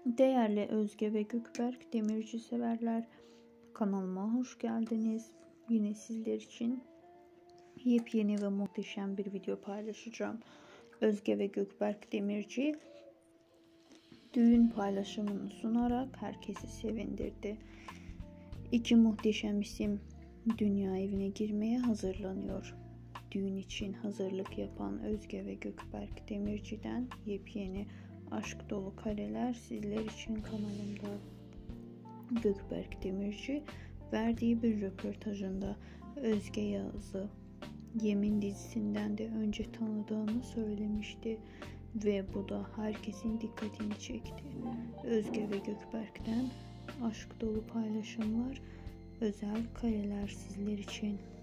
Değerli Özge ve Gökberk Demirci severler, kanalıma hoş geldiniz. Yine sizler için yepyeni ve muhteşem bir video paylaşacağım. Özge ve Gökberk Demirci düğün paylaşımını sunarak herkesi sevindirdi. İki muhteşem isim dünya evine girmeye hazırlanıyor. Düğün için hazırlık yapan Özge ve Gökberk Demirci'den yepyeni aşk dolu kareler sizler için kanalımda. Gökberk Demirci verdiği bir röportajında Özge Yağız'ı Yemin dizisinden de önce tanıdığını söylemişti ve bu da herkesin dikkatini çekti. Özge ve Gökberk'ten aşk dolu paylaşımlar, özel kareler sizler için.